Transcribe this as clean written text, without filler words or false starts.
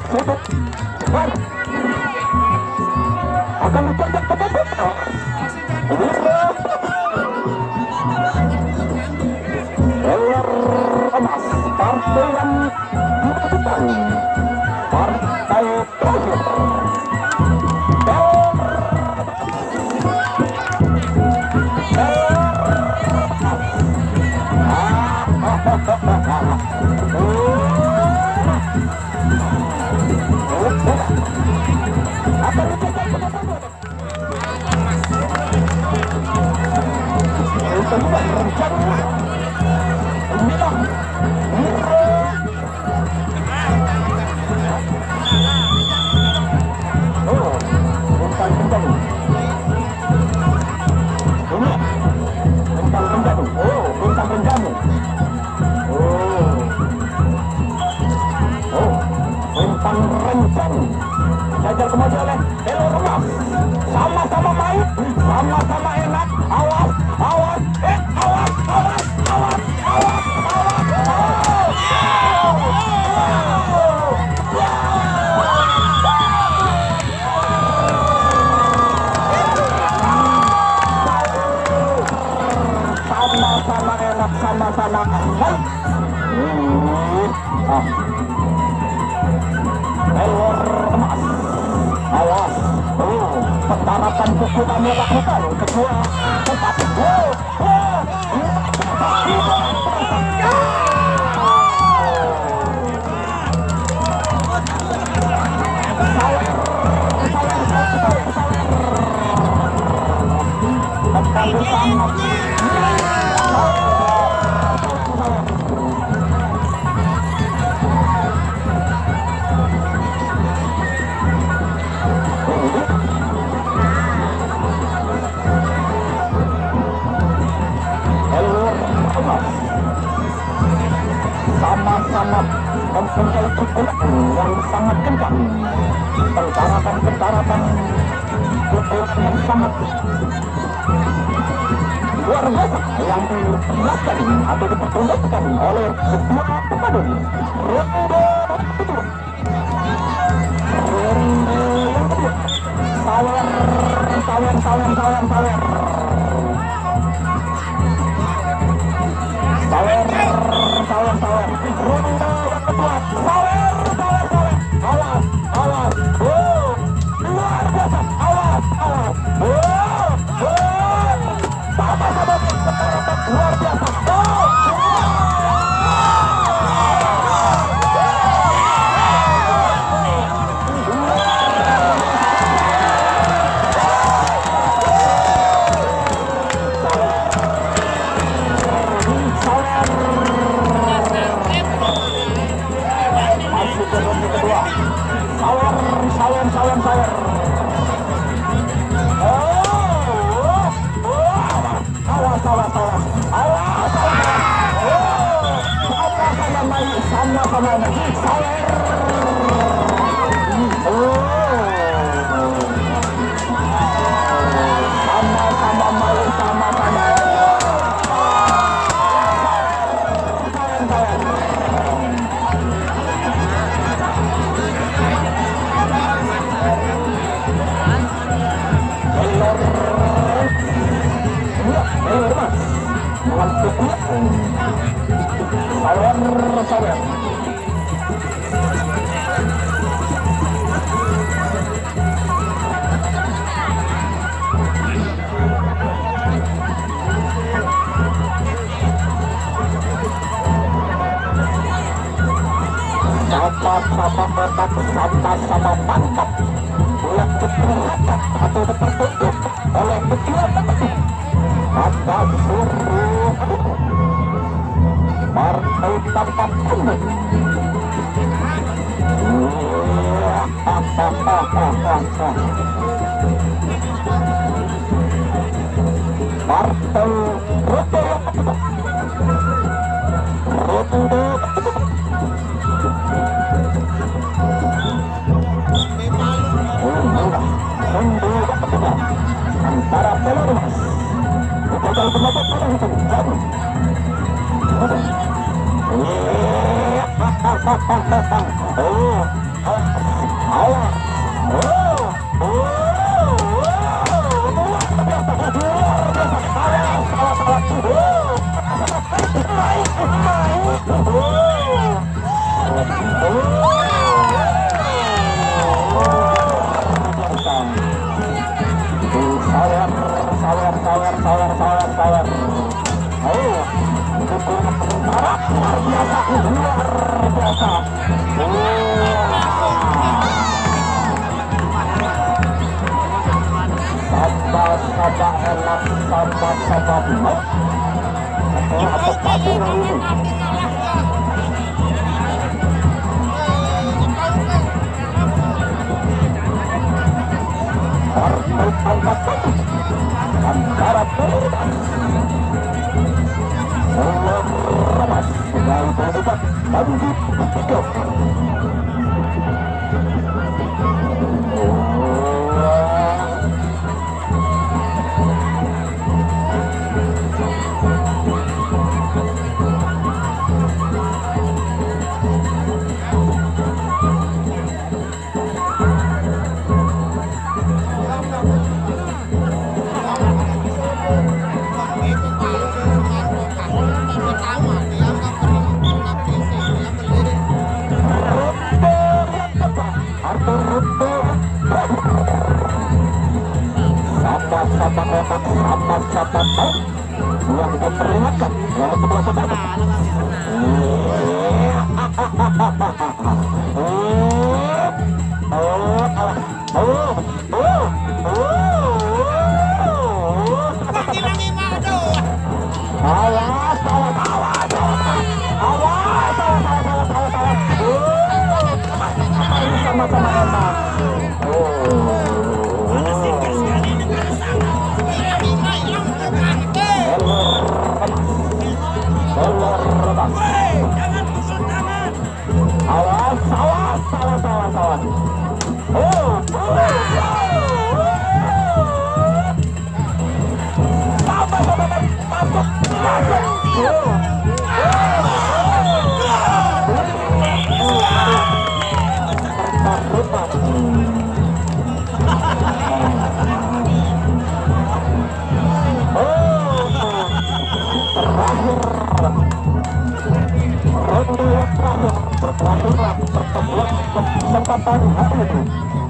sudut bar akan ditonjok ke bebek Eler emas partai yang menentukan partai terakhir Jajar kemaju oleh Eler emas sama-sama main sama-sama enak awas awas awas awas awas awas sama-sama enak sama-sama aman Eler emas awas penerapan buku kami lakukan kedua tempat sama-sama mempunyai pukulan yang sangat kencang pentaratan pukulan yang sangat luar biasa yang diperlihatkan atau dipertunjukkan oleh kedua pemadun ronde yang kedua sawer ronde yang kedua sawer awas luar biasa awas sama-sama luar biasa sawer sama-sama sawer sama-sama mantap yang diperlihatkan atau dipertunjuk oleh kedua pemadun atas seluruh partai tanpa punduk partai ronde yang kedua ronde antara Eler emas total pendapat pada itu jauh awas. Yang kita peringatkan yang kedua saudara. Sama-sama enak. Awas, awas, awas, awas, awas. Pertemuan kesempatan hari ini.